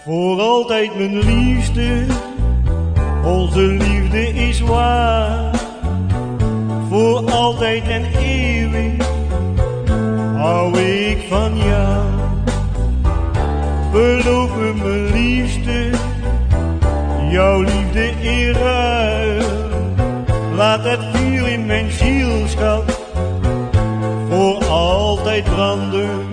Voor altijd mijn liefste, onze liefde is waar. Voor altijd en eeuwig hou ik van jou. Beloof me mijn liefste, jouw liefde in ruil. Laat het vuur in mijn zielschap voor altijd branden.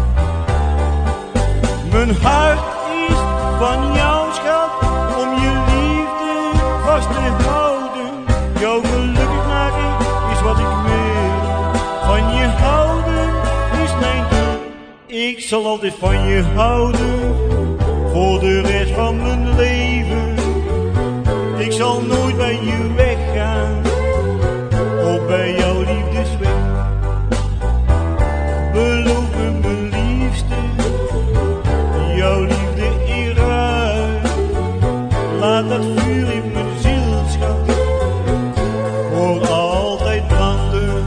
Mijn hart is van jou, schat, om je liefde vast te houden. Jou gelukkig maken is wat ik wil, van je houden is mijn doel. Ik zal altijd van je houden, voor de rest van mijn leven. Ik zal nooit bij je weggaan, of bij jouw liefdesweg. Beloof me mijn liefste, jouw liefde in ruil. Laat dat vuur in mijn zielschap voor altijd branden.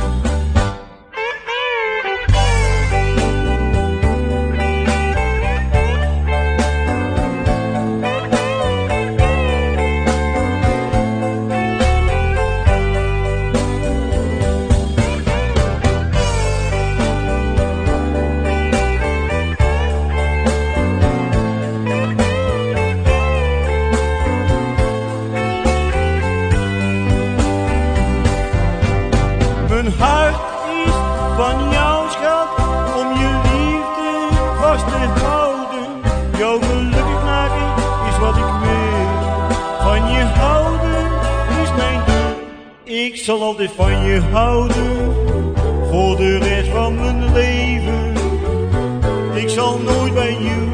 Mijn hart is van jou, schat, om je liefde vast te houden. Jou gelukkig maken is wat ik wil, van je houden is mijn doel. Ik zal altijd van je houden, voor de rest van mijn leven. Ik zal nooit bij je